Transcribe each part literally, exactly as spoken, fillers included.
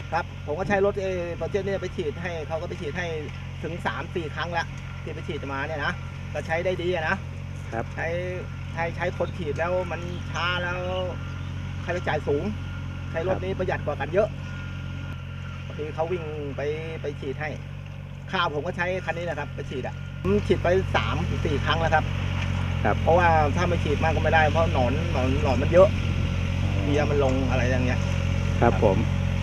ครับผมก็ใช้รถเอโปรเจกต์เนี่ยไปฉีดให้เขาก็ไปฉีดให้ถึงสามสี่ครั้งแล้วที่ไปฉีดมาเนี่ยนะก็ใช้ได้ดีนะครับใช้ใช้ใช้คนฉีดแล้วมันช้าแล้วค่าใช้จ่ายสูงใช้รถนี้ประหยัดกว่ากันเยอะบางทีเขาวิ่งไปไปฉีดให้ข้าวผมก็ใช้คันนี้นะครับไปฉีดอ่ะผมฉีดไปสามสี่ครั้งแล้วครับครับเพราะว่าถ้าไม่ฉีดมากก็ไม่ได้เพราะหนอนหนอนหนอนมันเยอะเบียมันลงอะไรอย่างเงี้ยครับผม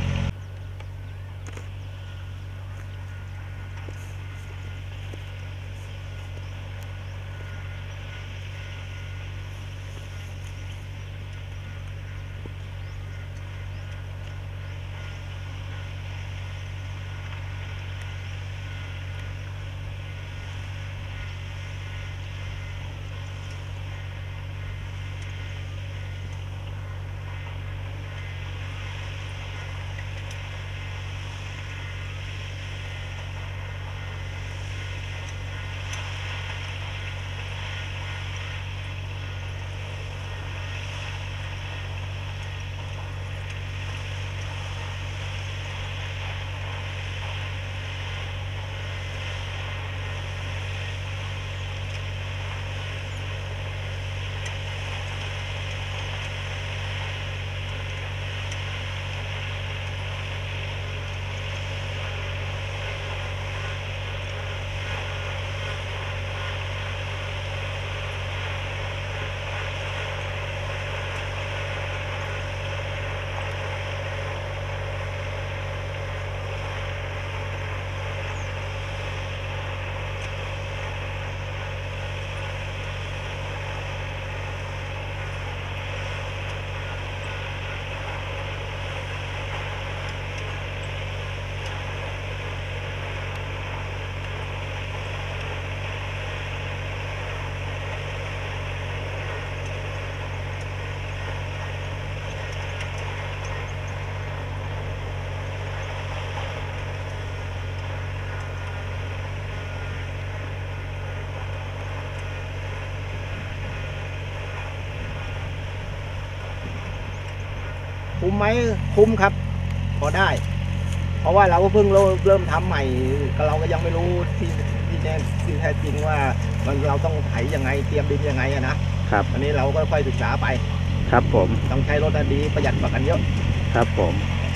คุ้มไหมคุ้มครับพอได้เพราะว่าเราก็เพิ่งเริ่มทำใหม่ก็เราก็ยังไม่รู้ที่ที่แท้ที่แท้จริงว่ามันเราต้องไถยังไงเตรียมดินยังไงนะครับอันนี้เราก็ค่อยศึกษาไปครับผมต้องใช้รถดีประหยัดกว่ากันเยอะครับผม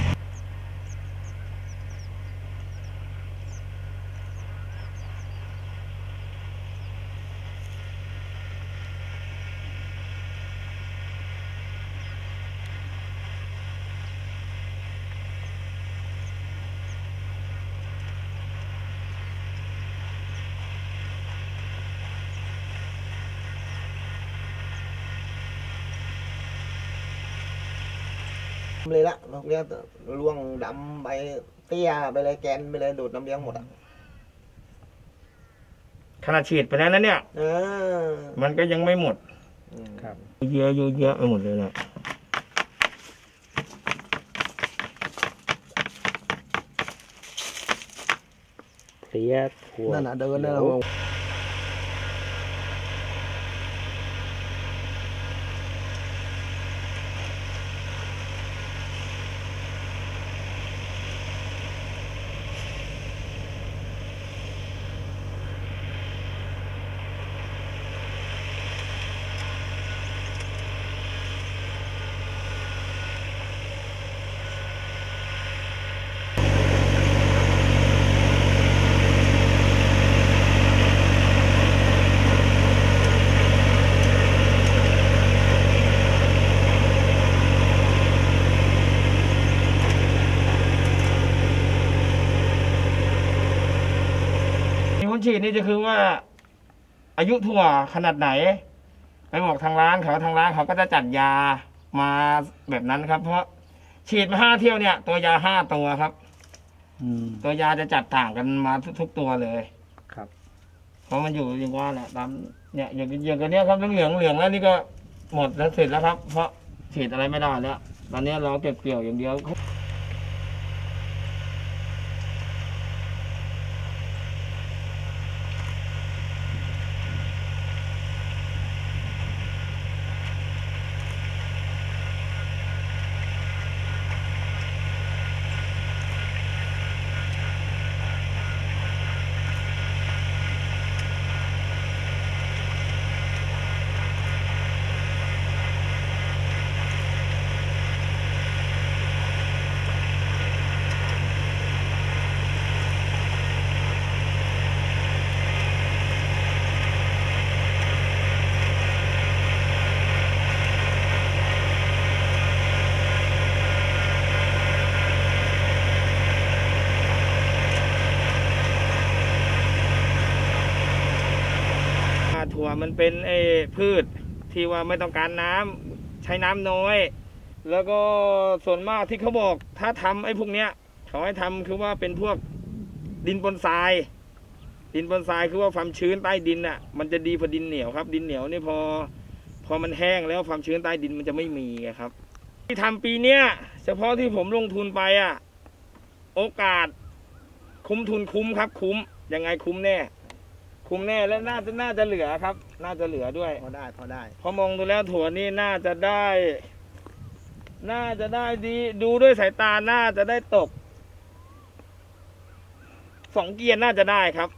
เลยละเราเรียกล่วงดำไปเตี้ยไปเลยแกนไปเลยดูดน้ำเลี้ยงหมดอ่ะขนาดฉีดไปแล้วนะเนี่ยเออมันก็ยังไม่หมดครับเยอะเยอะไปหมดเลยเนี่ยเสียถั่วนั่นน่ะเดินแล้วคนฉีดนี่จะคือว่าอายุถั่วขนาดไหนไปบอกทางร้านเขาทางร้านเขาก็จะจัดยามาแบบนั้นครับเพราะฉีดมาห้าเที่ยวเนี่ยตัวยาห้าตัวครับตัวยาจะจัดต่างกันมาทุกๆตัวเลยครับเพราะมันอยู่อย่างว่าแหละตามเนี่ยอย่างอย่างกันเนี้ยครับเหลืองเหลืองแล้วนี่ก็หมดแล้วเสร็จแล้วครับเพราะฉีดอะไรไม่ได้แล้วตอนนี้เราเก็บเกี่ยวอย่างเดียวคมันเป็นไอ้พืชที่ว่าไม่ต้องการน้ำใช้น้ำน้อยแล้วก็ส่วนมากที่เขาบอกถ้าทำไอ้พวกเนี้ยเขาให้ทำคือว่าเป็นพวกดินปนทรายดินปนทรายคือว่าความชื้นใต้ดินอ่ะมันจะดีกว่าดินเหนียวครับดินเหนียวนี่พอพอมันแห้งแล้วความชื้นใต้ดินมันจะไม่มีครับที่ทำปีเนี้ยเฉพาะที่ผมลงทุนไปอ่ะโอกาสคุ้มทุนคุ้มครับคุ้มยังไงคุ้มแน่คุ้มแน่และน่าจะน่าจะเหลือครับน่าจะเหลือด้วยพอได้พอได้พอมองดูแล้วถั่วนี่น่าจะได้น่าจะได้ดีดูด้วยสายตาน่าจะได้ตกสองเกียร์น่าจะได้ครับ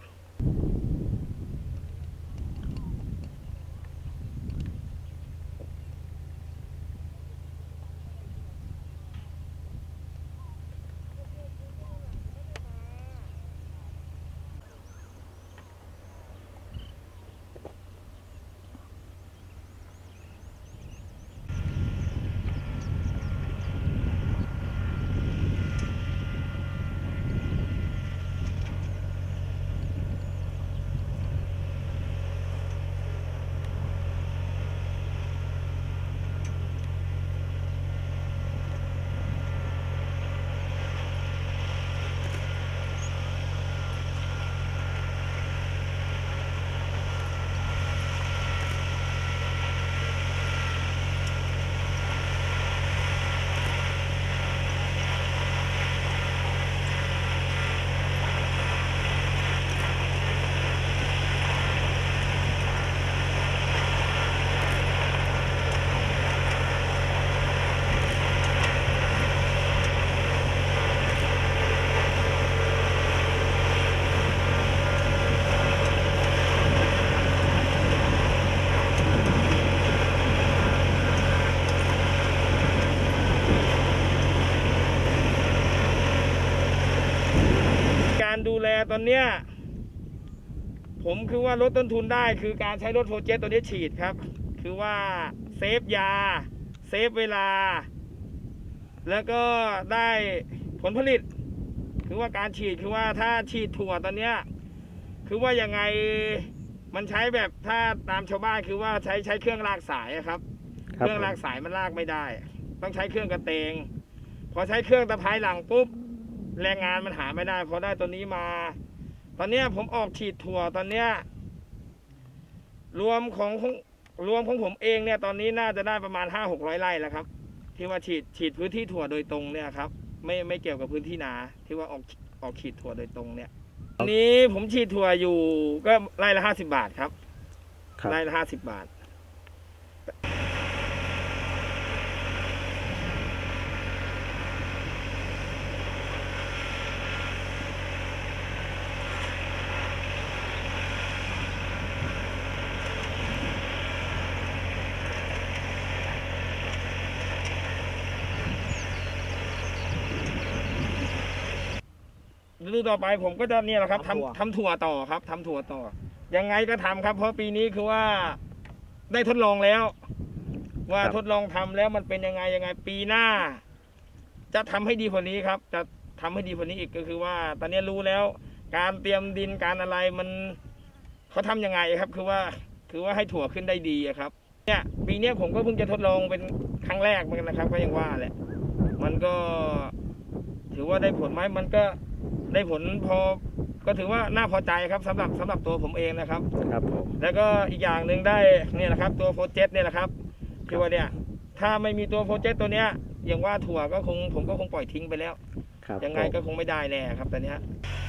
ดูแลตอนเนี้ยผมคือว่าลดต้นทุนได้คือการใช้รถโฟร์เจตตัวนี้ฉีดครับคือว่าเซฟยาเซฟเวลาแล้วก็ได้ผลผลิตคือว่าการฉีดคือว่าถ้าฉีดถั่วตอนเนี้ยคือว่ายังไงมันใช้แบบถ้าตามชาวบ้านคือว่าใช้ใช้เครื่องลากสายครับเครื่องลากสายมันลากไม่ได้ต้องใช้เครื่องกระเตงพอใช้เครื่องตะไคร้หลังปุ๊บแรงงานมันหาไม่ได้พอได้ตัวนี้มาตอนนี้ผมออกฉีดถั่วตอนเนี้ยรวมของรวมของผมเองเนี่ยตอนนี้น่าจะได้ประมาณห้าหกร้อยไร่แล้วครับที่ว่าฉีดฉีดพื้นที่ถั่วโดยตรงเนี่ยครับไม่ไม่เกี่ยวกับพื้นที่นาที่ว่าออกออกฉีดถั่วโดยตรงเนี่ยตอนนี้ผมฉีดถั่วอยู่ก็ไร่ละห้าสิบบาทครับไร่ละห้าสิบบาทฤดูต่อไปผมก็จะเนี่ยแหละครับทำทำถั่วต่อครับทำถั่วต่อยังไงก็ทำครับเพราะปีนี้คือว่าได้ทดลองแล้วว่าทดลองทำแล้วมันเป็นยังไงยังไงปีหน้าจะทำให้ดีกว่านี้ครับจะทำให้ดีกว่านี้อีกก็คือว่าตอนนี้รู้แล้วการเตรียมดินการอะไรมันเขาทำยังไงครับคือว่าคือว่าให้ถั่วขึ้นได้ดีครับเนี่ยปีนี้ผมก็เพิ่งจะทดลองเป็นครั้งแรกเหมือนกันนะครับก็ยังว่าแหละมันก็ถือว่าได้ผลไหมมันก็ได้ผลพอก็ถือว่าน่าพอใจครับสำหรับสำหรับตัวผมเองนะครับครับผมแล้วก็อีกอย่างหนึ่งได้เนี่ยนะครับตัวโฟร์เจตเนี่ยนะครับคือว่าเนี่ยถ้าไม่มีตัวโฟร์เจตตัวเนี้ยอย่างว่าถั่วก็คงผมก็คงปล่อยทิ้งไปแล้วยังไงก็คงไม่ได้แน่ครับตอนนี้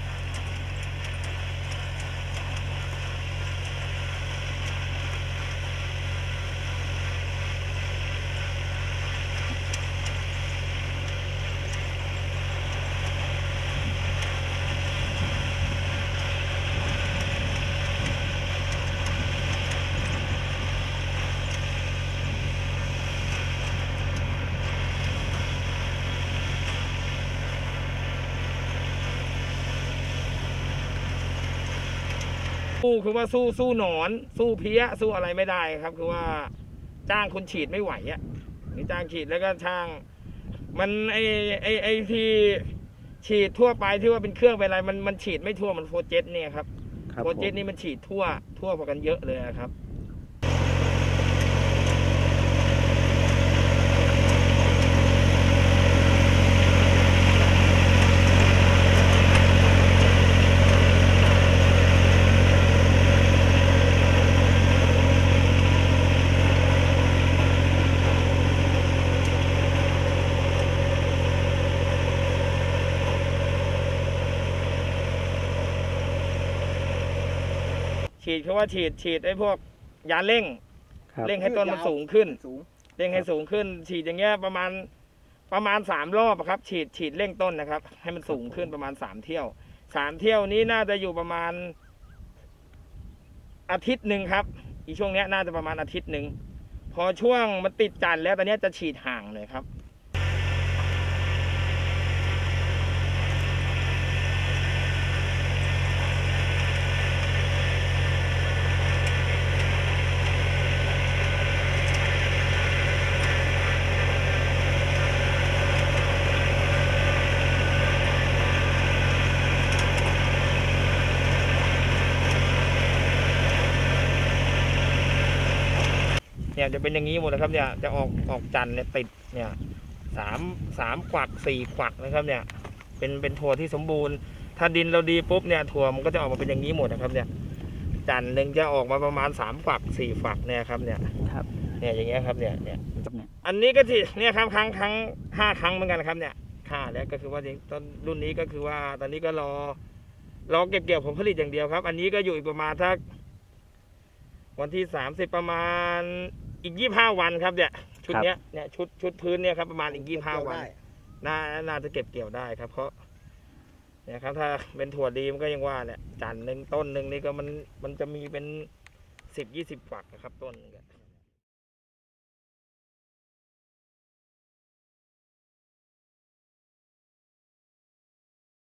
สู้คือว่าสู้สู้หนอนสู้เพี้ยสู้อะไรไม่ได้ครับคือว่าจ้างคนฉีดไม่ไหวอ่ะนี่จ้างฉีดแล้วก็ช่างมันไอไอไอที่ฉีดทั่วไปที่ว่าเป็นเครื่องเป็นอะไรมันมันฉีดไม่ทั่วมันโฟร์เจตเนี่ยครับโฟร์เจตนี่มันฉีดทั่วทั่วพอกันเยอะเลยครับฉีดคือว่าฉีดฉีดไอ้พวกยาเร่งครับเร่งให้ต้นมันสูงขึ้นสูงเร่งให้สูงขึ้น ฉีดอย่างเงี้ยประมาณประมาณสามรอบอะครับ ฉีดฉีดเร่งต้นนะครับ ให้มันสูงขึ้นประมาณสามเที่ยวสามเที่ยวนี้น่าจะอยู่ประมาณอาทิตย์หนึ่งครับ อีช่วงเนี้ยน่าจะประมาณอาทิตย์หนึ่งพอช่วงมันติดจันทร์แล้วตอนเนี้ยจะฉีดห่างเลยครับ เนี่ยจะเป็นอย่างนี้หมดนะครับเนี่ยจะออกออกจันทร์เนี่ยติดเนี่ยสามสามกวักสี่กวักนะครับเนี่ยเป็นเป็นถั่วที่สมบูรณ์ถ้าดินเราดีปุ๊บเนี่ยถั่วมันก็จะออกมาเป็นอย่างนี้หมดนะครับเนี่ยจันทร์หนึ่งจะออกมาประมาณสามกวักสี่ฝักเนี่ยครับเนี่ยครับเนี่ยอย่างเงี้ยครับเนี่ยเนี่ยเนี่ยอันนี้ก็ที่เนี่ยครับครั้งครั้งห้าครั้งเหมือนกันนะครับเนี่ยค่าแล้วก็คือว่าต้นรุ่นนี้ก็คือว่าตอนนี้ก็รอรอเก็บเกี่ยวผลผลิตอย่างเดียวครับ อันนี้ก็อยู่อีกประมาณทักวันที่สามสิบประมาณอีกยี่ห้าวันครับเนี่ยชุดเนี้ยเนี่ยชุดชุดพื้นเนี่ยครับประมาณอีกยี่ห้าวันน่าน่าจะเก็บเกี่ยวได้ครับ เพราะเนี่ยครับถ้าเป็นถั่วดีมันก็ยังว่าเนี่ยจันทร์หนึ่งต้นหนึ่งนี่ก็มันมันจะมีเป็นสิบยี่สิบฝักนะครับต้นนึง